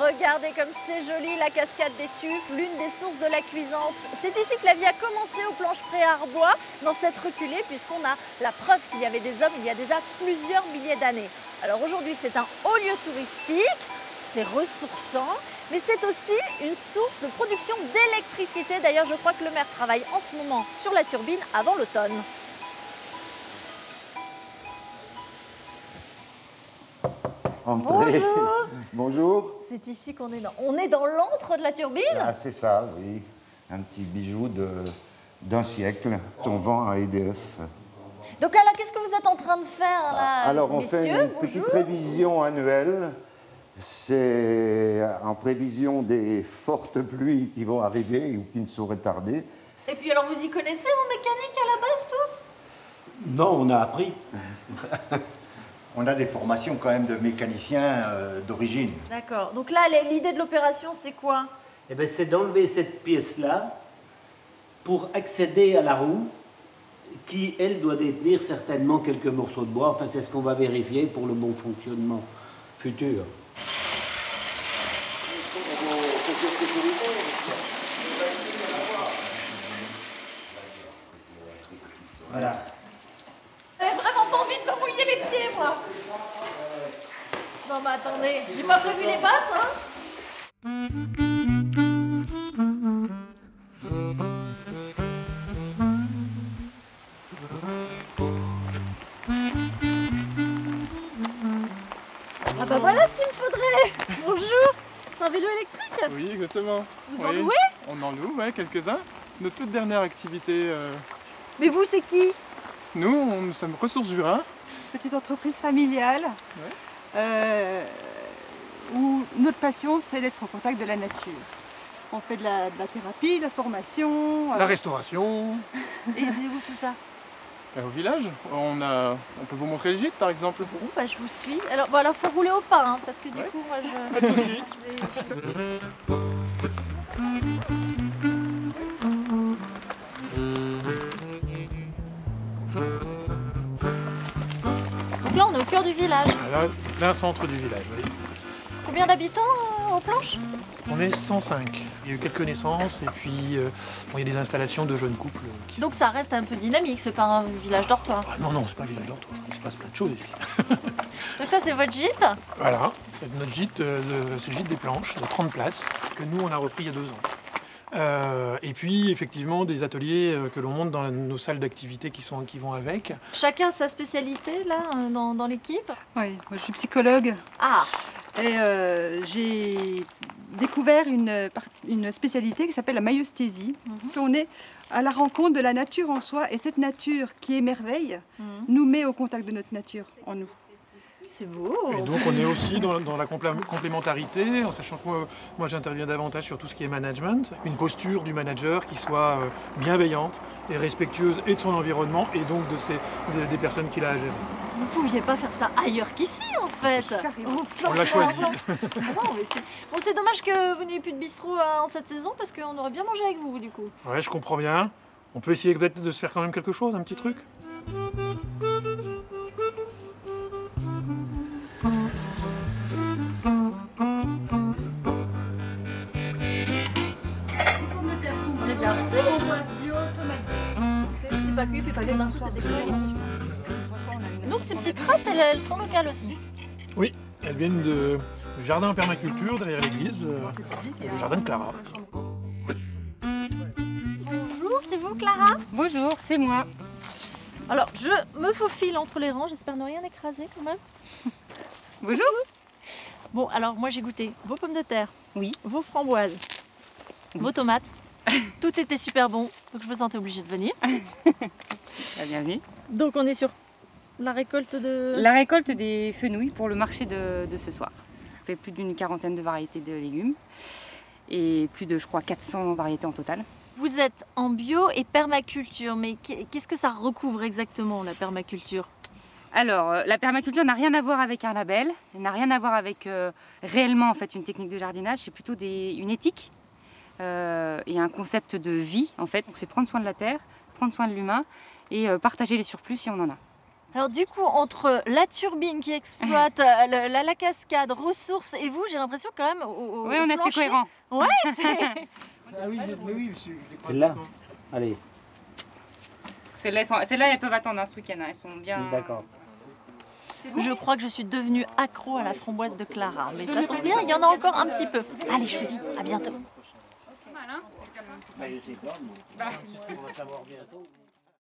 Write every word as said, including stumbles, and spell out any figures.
Regardez comme c'est joli, la cascade des Tuffes, l'une des sources de la Cuisance. C'est ici que la vie a commencé aux planches pré-Arbois, dans cette reculée, puisqu'on a la preuve qu'il y avait des hommes il y a déjà plusieurs milliers d'années. Alors aujourd'hui, c'est un haut lieu touristique, c'est ressourçant, mais c'est aussi une source de production d'électricité. D'ailleurs, je crois que le maire travaille en ce moment sur la turbine avant l'automne. Entrez. Bonjour. Bonjour. C'est ici qu'on est dans... On est dans l'antre de la turbine? Ah, c'est ça, oui. Un petit bijou de, d'un siècle. On vend à E D F. Donc alors, qu'est-ce que vous êtes en train de faire là, Alors, on messieurs, fait une bonjour. petite révision annuelle. C'est en prévision des fortes pluies qui vont arriver ou qui ne sauraient tarder. Et puis alors, vous y connaissez en mécanique à la base tous? Non, on a appris. On a des formations quand même de mécaniciens euh, d'origine. D'accord. Donc là, l'idée de l'opération, c'est quoi? Eh bien, c'est d'enlever cette pièce-là pour accéder à la roue qui, elle, doit détenir certainement quelques morceaux de bois. Enfin, c'est ce qu'on va vérifier pour le bon fonctionnement futur. Voilà. J'avais vraiment pas envie de me mouiller les pieds, moi. Non, mais attendez, j'ai pas prévu les pattes, hein. Ah bah voilà ce qu'il me faudrait. Bonjour. C'est un vélo électrique? Oui, exactement. Vous en Oui, louez? on en loue, ouais, quelques-uns. C'est notre toute dernière activité. euh. Mais vous, c'est qui? Nous, on, nous sommes Ressources Jura. Petite entreprise familiale Ouais. euh, où notre passion c'est d'être au contact de la nature. On fait de la, de la thérapie, de la formation. La euh, restauration. Et c'est où tout ça? Euh, Au village, on, a, on peut vous montrer le gîte par exemple. Bon, bah je vous suis. Alors, bon, alors faut rouler au pas, hein, parce que du Ouais. coup, moi je... Pas de soucis. je vais- Donc là, on est au cœur du village. Là, plein centre du village, oui. Combien d'habitants euh, aux planches? On est cent cinq. Il y a eu quelques naissances et puis euh, bon, il y a des installations de jeunes couples. Qui Donc ça reste un peu dynamique, c'est pas un village dortoir. Ah, non, non, c'est pas un village dortoir. Il se passe plein de choses ici. Donc ça, c'est votre gîte? Voilà, c'est notre gîte, euh, de- c'est le gîte des planches de trente places que nous on a repris il y a deux ans. Euh, et puis effectivement des ateliers euh, que l'on monte dans la- nos salles d'activité qui, sont, qui vont avec. Chacun a sa spécialité, là, euh, dans, dans l'équipe? oui, moi, je suis psychologue Ah, et euh, j'ai découvert une, part- une spécialité qui s'appelle la maïeusthésie. On est à la rencontre de la nature en soi et cette nature qui émerveille Mhm. nous met au contact de notre nature en nous. c'est beau. Et donc on est aussi dans, dans la complé- complémentarité, en sachant que moi, moi, j'interviens davantage sur tout ce qui est management, une posture du manager qui soit euh, bienveillante et respectueuse et de son environnement et donc de ses, des- des personnes qu'il a à gérer. Vous pouviez pas faire ça ailleurs qu'ici, en fait. Carrément. On l'a choisi. Ah non, mais c'est... Bon, c'est dommage que vous n'ayez plus de bistrot euh, en cette saison, parce qu'on aurait bien mangé avec vous, du coup. Ouais, je comprends bien. On peut essayer peut-être de se faire quand même quelque chose, un petit truc. Merci. C'est pas cuit, puis pas bien d'un coup, c'est dégueulasse. Donc ces petites râtes, elles, elles sont locales aussi. Oui, elles viennent de, du jardin en permaculture derrière l'église, euh, le jardin de Clara. Bonjour, c'est vous Clara? Bonjour, c'est moi. Alors, je me faufile entre les rangs, j'espère ne rien écraser quand même. Bonjour. Bon, alors moi j'ai goûté vos pommes de terre, Oui. vos framboises, vos tomates. Tout était super bon, donc je me sentais obligée de venir. Ah, bienvenue. Donc on est sur la récolte de... La récolte des fenouils pour le marché de, de ce soir. On fait plus d'une quarantaine de variétés de légumes et plus de, je crois, quatre cents variétés en total. Vous êtes en bio et permaculture, mais qu'est-ce que ça recouvre exactement la permaculture? Alors, euh, la permaculture n'a rien à voir avec un label, elle n'a rien à voir avec euh, réellement en fait une technique de jardinage, c'est plutôt des, une éthique euh, et un concept de vie en fait. Donc c'est prendre soin de la terre, prendre soin de l'humain et euh, partager les surplus si on en a. Alors du coup, entre la turbine qui exploite euh, le- la, la cascade, ressources et vous, j'ai l'impression quand même au, au Oui, on est assez plancher- cohérents. Ouais, c'est... Ah oui, mais oui, je, je les crois. Celle-là. Allez, Celles-là, elles, sont- celles-là, elles peuvent attendre hein, ce week-end. hein. Elles sont bien. d'accord. Je crois que je suis devenue accro à la framboise de Clara. Mais ça tombe bien, il y en a encore un petit peu. Allez, je vous dis à bientôt. Pas mal, hein Bah, je sais pas, mais on va savoir bientôt.